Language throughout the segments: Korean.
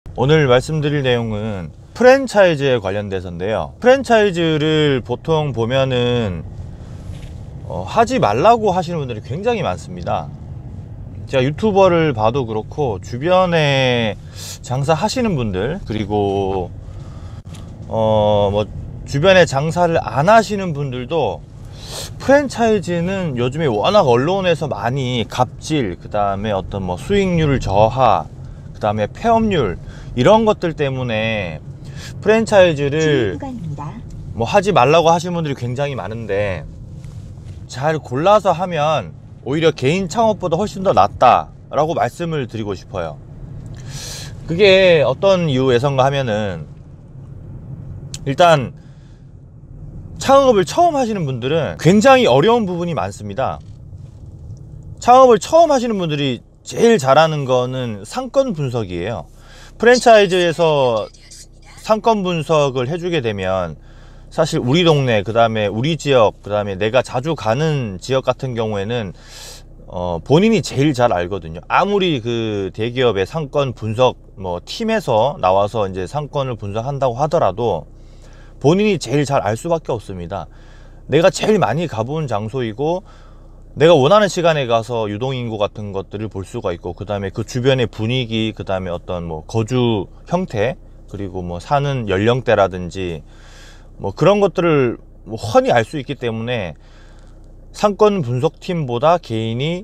오늘 말씀드릴 내용은 프랜차이즈에 관련돼서인데요. 프랜차이즈를 보통 보면은 하지 말라고 하시는 분들이 굉장히 많습니다. 제가 유튜버를 봐도 그렇고 주변에 장사하시는 분들, 그리고 뭐 주변에 장사를 안 하시는 분들도 프랜차이즈는 요즘에 워낙 언론에서 많이 갑질, 그 다음에 어떤 뭐 수익률 저하, 그 다음에 폐업률, 이런 것들 때문에 프랜차이즈를 뭐 하지 말라고 하시는 분들이 굉장히 많은데, 잘 골라서 하면 오히려 개인 창업보다 훨씬 더 낫다 라고 말씀을 드리고 싶어요. 그게 어떤 이유에선가 하면은, 일단 창업을 처음 하시는 분들은 굉장히 어려운 부분이 많습니다. 창업을 처음 하시는 분들이 제일 잘하는 거는 상권 분석이에요. 프랜차이즈에서 상권 분석을 해주게 되면 사실 우리 동네, 그 다음에 우리 지역, 그 다음에 내가 자주 가는 지역 같은 경우에는 본인이 제일 잘 알거든요. 아무리 그 대기업의 상권 분석 뭐 팀에서 나와서 이제 상권을 분석한다고 하더라도 본인이 제일 잘 알 수밖에 없습니다. 내가 제일 많이 가본 장소이고, 내가 원하는 시간에 가서 유동인구 같은 것들을 볼 수가 있고, 그 다음에 그 주변의 분위기, 그 다음에 어떤 뭐 거주 형태, 그리고 뭐 사는 연령대라든지 뭐 그런 것들을 뭐 훤히 알 수 있기 때문에 상권 분석팀보다 개인이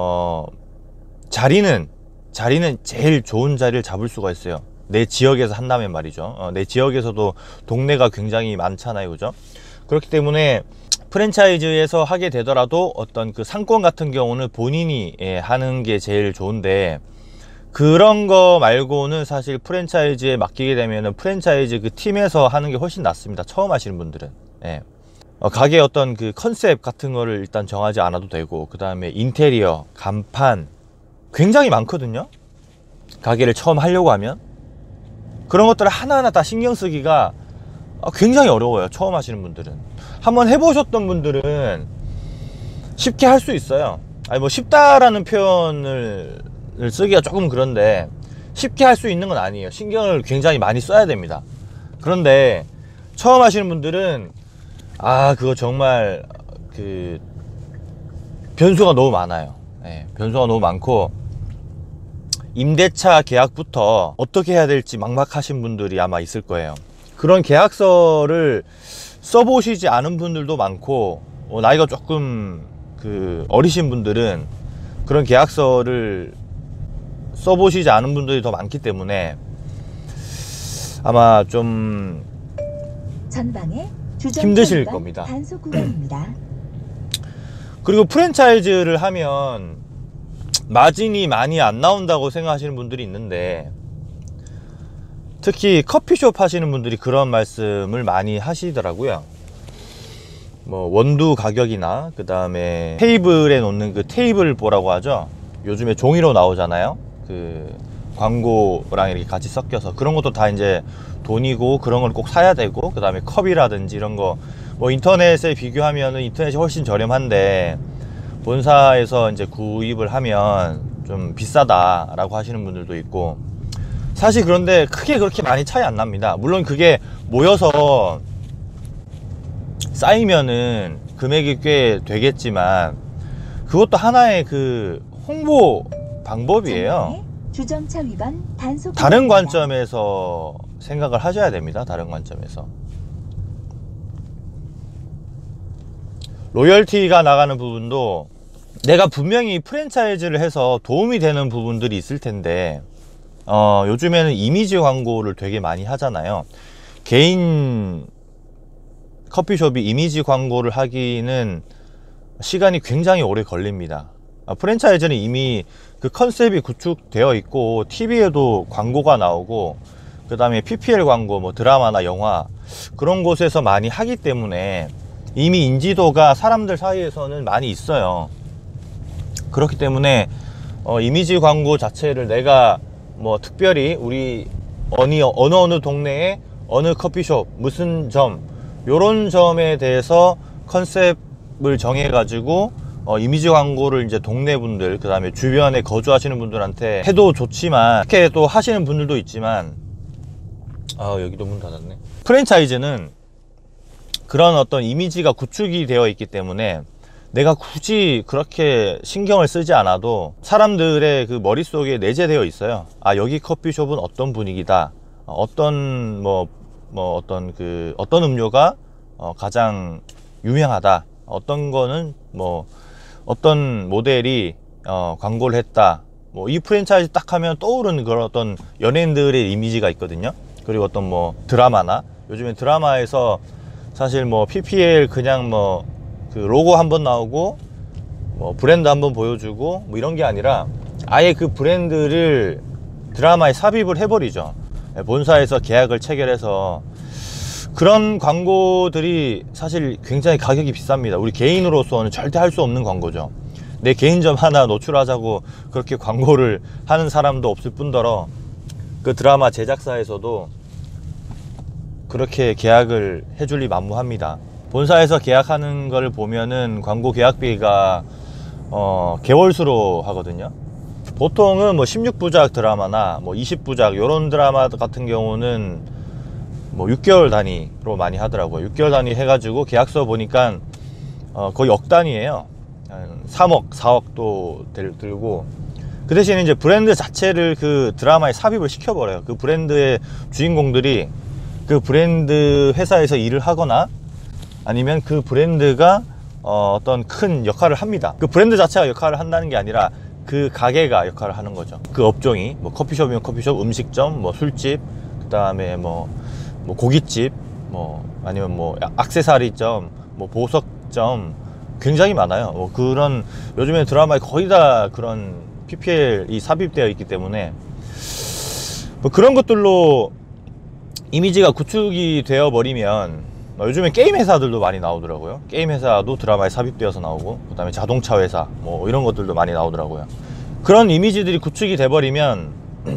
자리는 제일 좋은 자리를 잡을 수가 있어요. 내 지역에서 한다면 말이죠. 내 지역에서도 동네가 굉장히 많잖아요, 그죠? 그렇기 때문에 프랜차이즈에서 하게 되더라도 어떤 그 상권 같은 경우는 본인이 하는 게 제일 좋은데, 그런 거 말고는 사실 프랜차이즈에 맡기게 되면은 프랜차이즈 그 팀에서 하는 게 훨씬 낫습니다. 처음 하시는 분들은. 가게 어떤 그 컨셉 같은 거를 일단 정하지 않아도 되고, 그 다음에 인테리어, 간판 굉장히 많거든요. 가게를 처음 하려고 하면 그런 것들을 하나하나 다 신경 쓰기가 굉장히 어려워요. 처음 하시는 분들은. 한번 해보셨던 분들은 쉽게 할 수 있어요. 아니 뭐 쉽다라는 표현을 쓰기가 조금 그런데, 쉽게 할 수 있는 건 아니에요. 신경을 굉장히 많이 써야 됩니다. 그런데 처음 하시는 분들은 그거 정말 그 변수가 너무 많아요. 변수가 너무 많고, 임대차 계약부터 어떻게 해야 될지 막막하신 분들이 아마 있을 거예요. 그런 계약서를 써보시지 않은 분들도 많고, 나이가 조금 그 어리신 분들은 그런 계약서를 써보시지 않은 분들이 더 많기 때문에 아마 좀 힘드실 겁니다. 그리고 프랜차이즈를 하면 마진이 많이 안 나온다고 생각하시는 분들이 있는데, 특히 커피숍 하시는 분들이 그런 말씀을 많이 하시더라고요. 뭐 원두 가격이나 그 다음에 테이블에 놓는 그 테이블 보라고 하죠. 요즘에 종이로 나오잖아요. 그 광고랑 이렇게 같이 섞여서, 그런 것도 다 이제 돈이고, 그런 걸 꼭 사야 되고, 그 다음에 컵이라든지 이런 거 뭐 인터넷에 비교하면은 인터넷이 훨씬 저렴한데 본사에서 이제 구입을 하면 좀 비싸다라고 하시는 분들도 있고, 사실 그런데 크게 그렇게 많이 차이 안 납니다. 물론 그게 모여서 쌓이면은 금액이 꽤 되겠지만, 그것도 하나의 그 홍보 방법이에요. 주정차 위반 단속. 다른 관점에서 생각을 하셔야 됩니다. 다른 관점에서. 로열티가 나가는 부분도 내가 분명히 프랜차이즈를 해서 도움이 되는 부분들이 있을 텐데, 요즘에는 이미지 광고를 되게 많이 하잖아요. 개인 커피숍이 이미지 광고를 하기는 시간이 굉장히 오래 걸립니다. 프랜차이즈는 이미 그 컨셉이 구축되어 있고, TV에도 광고가 나오고, 그 다음에 PPL 광고, 뭐 드라마나 영화 그런 곳에서 많이 하기 때문에 이미 인지도가 사람들 사이에서는 많이 있어요. 그렇기 때문에 이미지 광고 자체를 내가 뭐 특별히 우리 어느 동네에 어느 커피숍 무슨 점, 요런 점에 대해서 컨셉을 정해 가지고 이미지 광고를 이제 동네 분들, 그 다음에 주변에 거주하시는 분들한테 해도 좋지만, 이렇게 또 하시는 분들도 있지만, 여기도 문 닫았네. 프랜차이즈는 그런 어떤 이미지가 구축이 되어 있기 때문에 내가 굳이 그렇게 신경을 쓰지 않아도 사람들의 그 머릿속에 내재되어 있어요. 여기 커피숍은 어떤 분위기다, 어떤 어떤 음료가 가장 유명하다, 어떤 거는 어떤 모델이 광고를 했다, 이 프랜차이즈 딱 하면 떠오르는 그런 어떤 연예인들의 이미지가 있거든요. 그리고 어떤 드라마나, 요즘에 드라마에서 사실 PPL 그냥 그 로고 한번 나오고 브랜드 한번 보여주고 이런 게 아니라 아예 그 브랜드를 드라마에 삽입을 해버리죠. 본사에서 계약을 체결해서. 그런 광고들이 사실 굉장히 가격이 비쌉니다. 우리 개인으로서는 절대 할 수 없는 광고죠. 내 개인점 하나 노출하자고 그렇게 광고를 하는 사람도 없을 뿐더러 그 드라마 제작사에서도 그렇게 계약을 해줄 리 만무합니다. 본사에서 계약하는 걸 보면은 광고 계약비가 개월수로 하거든요. 보통은 16부작 드라마나 20부작 요런 드라마 같은 경우는 6개월 단위로 많이 하더라고요. 6개월 단위 해가지고 계약서 보니까 거의 억 단위예요. 3억, 4억도 들고. 그 대신에 이제 브랜드 자체를 그 드라마에 삽입을 시켜버려요. 그 브랜드의 주인공들이 그 브랜드 회사에서 일을 하거나 아니면 그 브랜드가 어떤 큰 역할을 합니다. 그 브랜드 자체가 역할을 한다는 게 아니라 그 가게가 역할을 하는 거죠. 그 업종이 커피숍이면 커피숍, 음식점, 술집, 그 다음에 고깃집, 아니면 액세서리점, 보석점, 굉장히 많아요. 그런 요즘에 드라마에 거의 다 그런 PPL이 삽입되어 있기 때문에 그런 것들로 이미지가 구축이 되어 버리면, 요즘에 게임 회사들도 많이 나오더라고요. 게임 회사도 드라마에 삽입되어서 나오고, 그 다음에 자동차 회사 이런 것들도 많이 나오더라고요. 그런 이미지들이 구축이 돼 버리면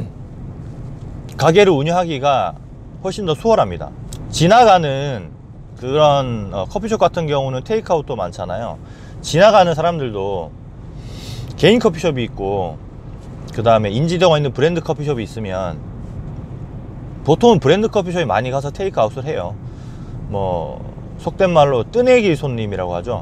가게를 운영하기가 훨씬 더 수월합니다. 지나가는 그런 커피숍 같은 경우는 테이크아웃도 많잖아요. 지나가는 사람들도 개인 커피숍이 있고, 그 다음에 인지도가 있는 브랜드 커피숍이 있으면 보통은 브랜드 커피숍에 많이 가서 테이크아웃을 해요. 속된 말로 뜨내기 손님이라고 하죠.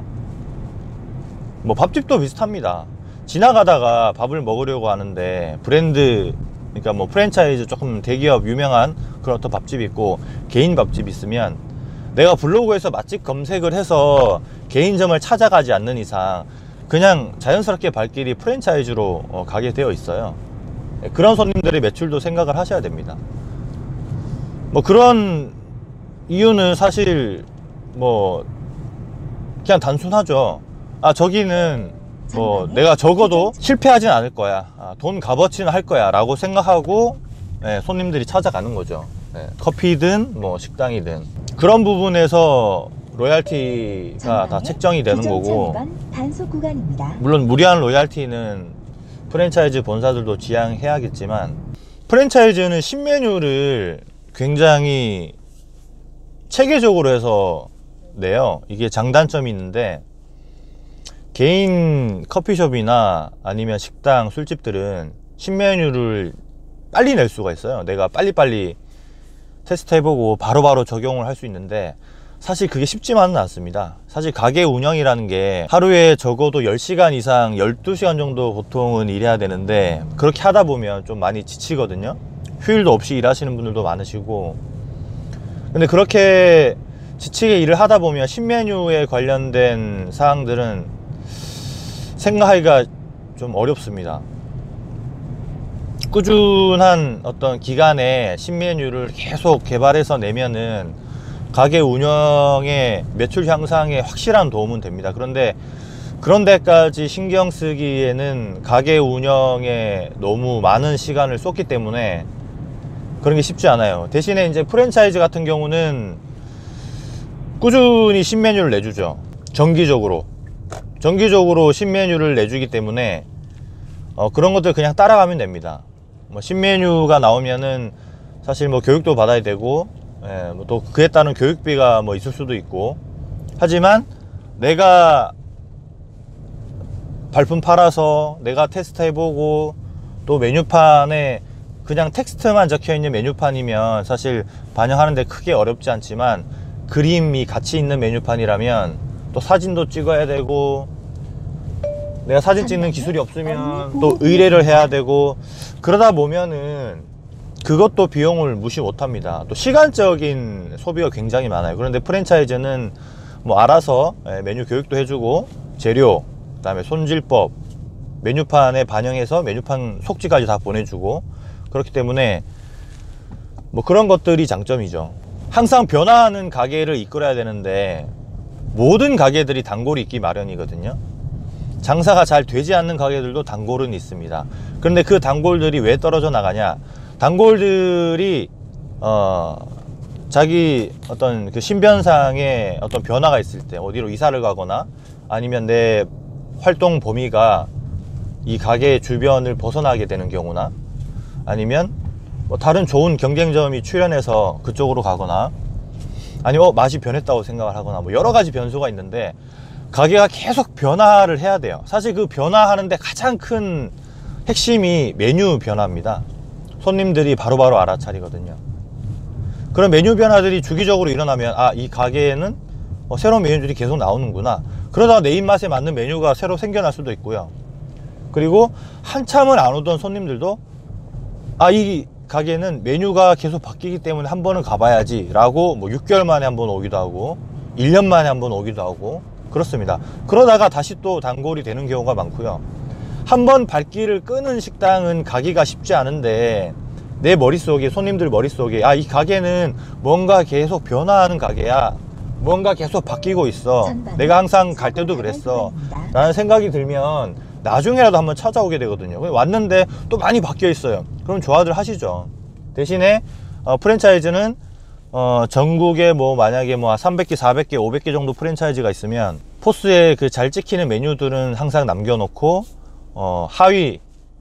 밥집도 비슷합니다. 지나가다가 밥을 먹으려고 하는데 브랜드, 그러니까 프랜차이즈 조금 대기업 유명한 그런 어떤 밥집이 있고 개인 밥집이 있으면 내가 블로그에서 맛집 검색을 해서 개인점을 찾아가지 않는 이상 그냥 자연스럽게 발길이 프랜차이즈로 가게 되어 있어요. 그런 손님들의 매출도 생각을 하셔야 됩니다. 그런 이유는 사실 그냥 단순하죠. 저기는 내가 적어도 실패하진 않을 거야, 돈 값어치는 할 거야 라고 생각하고 손님들이 찾아가는 거죠. 커피든 식당이든 그런 부분에서 로얄티가 다 책정이 되는 거고, 단속 구간입니다. 물론 무리한 로얄티는 프랜차이즈 본사들도 지향해야겠지만, 프랜차이즈는 신메뉴를 굉장히 체계적으로 해서 내요. 이게 장단점이 있는데, 개인 커피숍이나 아니면 식당, 술집들은 신메뉴를 빨리 낼 수가 있어요. 내가 빨리빨리 테스트해보고 바로바로 적용을 할 수 있는데, 사실 그게 쉽지만은 않습니다. 사실 가게 운영이라는 게 하루에 적어도 10시간 이상, 12시간 정도 보통은 일해야 되는데, 그렇게 하다 보면 좀 많이 지치거든요. 휴일도 없이 일하시는 분들도 많으시고. 근데 그렇게 지치게 일을 하다 보면 신메뉴에 관련된 사항들은 생각하기가 좀 어렵습니다. 꾸준한 어떤 기간에 신메뉴를 계속 개발해서 내면은 가게 운영의 매출 향상에 확실한 도움은 됩니다. 그런데 그런 데까지 신경 쓰기에는 가게 운영에 너무 많은 시간을 쏟기 때문에 그런 게 쉽지 않아요. 대신에 이제 프랜차이즈 같은 경우는 꾸준히 신메뉴를 내주죠. 정기적으로 신메뉴를 내주기 때문에 그런 것들 그냥 따라가면 됩니다. 신메뉴가 나오면은 사실 교육도 받아야 되고, 또 그에 따른 교육비가 있을 수도 있고, 하지만 내가 발품 팔아서 내가 테스트 해보고 또 메뉴판에 그냥 텍스트만 적혀있는 메뉴판이면 사실 반영하는데 크게 어렵지 않지만 그림이 같이 있는 메뉴판이라면 또 사진도 찍어야 되고 내가 사진 찍는 기술이 없으면 또 의뢰를 해야 되고 그러다 보면은 그것도 비용을 무시 못합니다. 또 시간적인 소비가 굉장히 많아요. 그런데 프랜차이즈는 뭐 알아서 메뉴 교육도 해주고 재료, 그 다음에 손질법, 메뉴판에 반영해서 메뉴판 속지까지 다 보내주고 그렇기 때문에 뭐 그런 것들이 장점이죠. 항상 변화하는 가게를 이끌어야 되는데 모든 가게들이 단골이 있기 마련이거든요. 장사가 잘 되지 않는 가게들도 단골은 있습니다. 그런데 그 단골들이 왜 떨어져 나가냐? 단골들이 자기 어떤 그 신변상의 어떤 변화가 있을 때 어디로 이사를 가거나 아니면 내 활동 범위가 이 가게 주변을 벗어나게 되는 경우나 아니면 뭐 다른 좋은 경쟁점이 출현해서 그쪽으로 가거나 아니면 맛이 변했다고 생각을 하거나 뭐 여러 가지 변수가 있는데 가게가 계속 변화를 해야 돼요. 사실 그 변화하는데 가장 큰 핵심이 메뉴 변화입니다. 손님들이 바로바로 알아차리거든요. 그런 메뉴 변화들이 주기적으로 일어나면 아, 이 가게에는 새로운 메뉴들이 계속 나오는구나. 그러다가 내 입맛에 맞는 메뉴가 새로 생겨날 수도 있고요. 그리고 한참을 안 오던 손님들도 아, 이 가게는 메뉴가 계속 바뀌기 때문에 한 번은 가봐야지 라고 뭐 6개월 만에 한 번 오기도 하고 1년 만에 한 번 오기도 하고 그렇습니다. 그러다가 다시 또 단골이 되는 경우가 많고요. 한번 발길을 끄는 식당은 가기가 쉽지 않은데 내 머릿속에 손님들 머릿속에 아, 이 가게는 뭔가 계속 변화하는 가게야, 뭔가 계속 바뀌고 있어, 내가 항상 갈 때도 그랬어 라는 생각이 들면 나중에라도 한번 찾아오게 되거든요. 왔는데 또 많이 바뀌어 있어요. 그럼 좋아들 하시죠. 대신에 프랜차이즈는 전국에 뭐 만약에 뭐 300개, 400개, 500개 정도 프랜차이즈가 있으면 포스에 그 잘 찍히는 메뉴들은 항상 남겨놓고 하위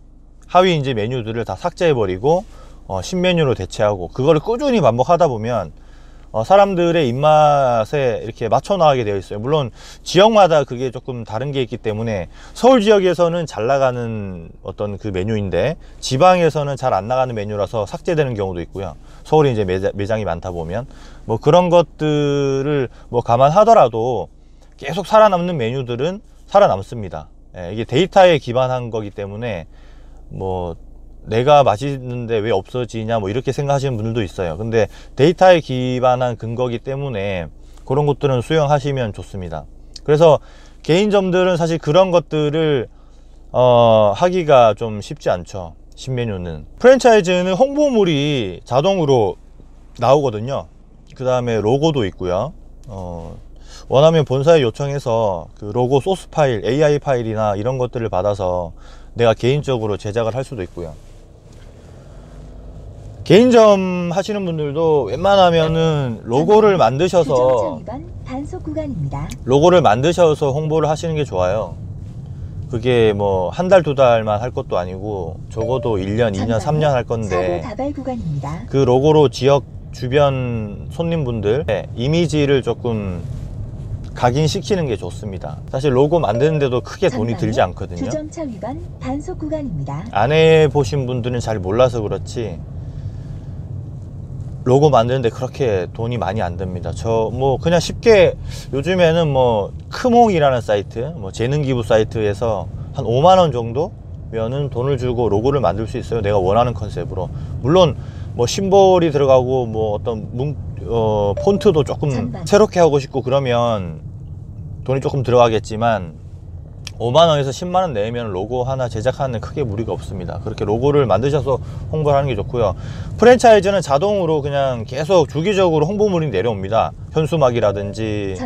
이제 메뉴들을 다 삭제해버리고 신메뉴로 대체하고 그거를 꾸준히 반복하다 보면 사람들의 입맛에 이렇게 맞춰 나가게 되어 있어요. 물론 지역마다 그게 조금 다른 게 있기 때문에 서울 지역에서는 잘 나가는 어떤 그 메뉴인데 지방에서는 잘 안 나가는 메뉴라서 삭제되는 경우도 있고요. 서울에 이제 매장이 많다 보면 뭐 그런 것들을 뭐 감안하더라도 계속 살아남는 메뉴들은 살아남습니다. 이게 데이터에 기반한 거기 때문에 뭐 내가 맛있는데 왜 없어지냐 뭐 이렇게 생각하시는 분들도 있어요. 근데 데이터에 기반한 근거기 때문에 그런 것들은 수용하시면 좋습니다. 그래서 개인점들은 사실 그런 것들을 하기가 좀 쉽지 않죠. 신메뉴는. 프랜차이즈는 홍보물이 자동으로 나오거든요. 그 다음에 로고도 있고요. 원하면 본사에 요청해서 그 로고 소스 파일, AI 파일이나 이런 것들을 받아서 내가 개인적으로 제작을 할 수도 있고요. 개인점 하시는 분들도 웬만하면은 로고를 만드셔서 홍보를 하시는 게 좋아요. 그게 뭐 한 달, 두 달만 할 것도 아니고 적어도 1년, 2년, 3년 할 건데 그 로고로 지역 주변 손님분들 이미지를 조금 각인시키는 게 좋습니다. 사실 로고 만드는데도 크게 돈이 들지 않거든요. 주정차 위반 단속 구간입니다. 안 해보신 분들은 잘 몰라서 그렇지 로고 만드는데 그렇게 돈이 많이 안 듭니다. 저 뭐 그냥 쉽게 요즘에는 뭐 크몽이라는 사이트, 뭐 재능기부 사이트에서 한 5만원 정도면은 돈을 주고 로고를 만들 수 있어요. 내가 원하는 컨셉으로. 물론 뭐 심볼이 들어가고 뭐 어떤 폰트도 조금 새롭게 하고 싶고 그러면 돈이 조금 들어가겠지만 5만원에서 10만원 내면 로고 하나 제작하는 크게 무리가 없습니다. 그렇게 로고를 만드셔서 홍보를 하는 게 좋고요. 프랜차이즈는 자동으로 그냥 계속 주기적으로 홍보물이 내려옵니다. 현수막이라든지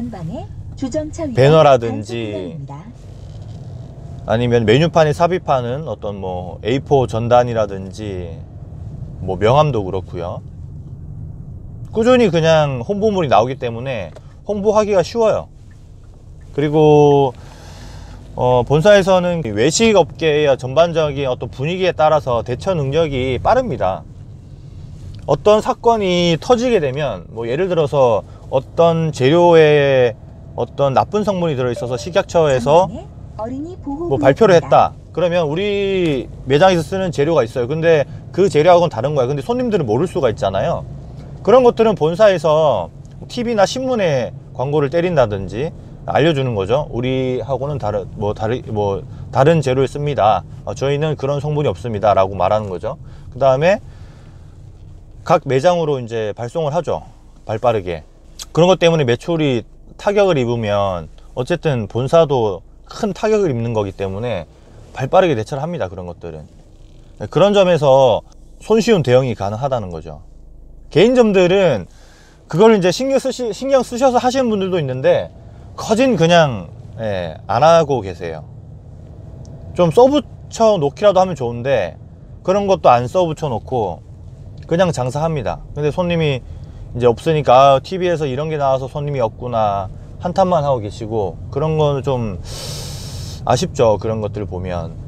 배너라든지 아니면 메뉴판이 삽입하는 어떤 뭐 A4 전단이라든지 뭐 명함도 그렇고요. 꾸준히 그냥 홍보물이 나오기 때문에 홍보하기가 쉬워요. 그리고 본사에서는 외식 업계의 전반적인 어떤 분위기에 따라서 대처 능력이 빠릅니다. 어떤 사건이 터지게 되면 뭐 예를 들어서 어떤 재료에 어떤 나쁜 성분이 들어있어서 식약처에서 어린이 보호 뭐 발표를 구역입니다. 했다. 그러면 우리 매장에서 쓰는 재료가 있어요. 근데 그 재료하고는 다른 거야. 근데 손님들은 모를 수가 있잖아요. 그런 것들은 본사에서 TV나 신문에 광고를 때린다든지 알려주는 거죠. 우리하고는 다른 재료를 씁니다. 저희는 그런 성분이 없습니다. 라고 말하는 거죠. 그 다음에 각 매장으로 이제 발송을 하죠. 발빠르게. 그런 것 때문에 매출이 타격을 입으면 어쨌든 본사도 큰 타격을 입는 거기 때문에 발빠르게 대처를 합니다. 그런 것들은. 그런 점에서 손쉬운 대응이 가능하다는 거죠. 개인점들은 그걸 이제 신경 쓰셔서 하시는 분들도 있는데 거진 그냥 안 하고 계세요. 좀 써붙여 놓기라도 하면 좋은데 그런 것도 안 써붙여 놓고 그냥 장사합니다. 근데 손님이 이제 없으니까 TV에서 이런 게 나와서 손님이 없구나 한탄만 하고 계시고, 그런 거는 좀 아쉽죠. 그런 것들을 보면.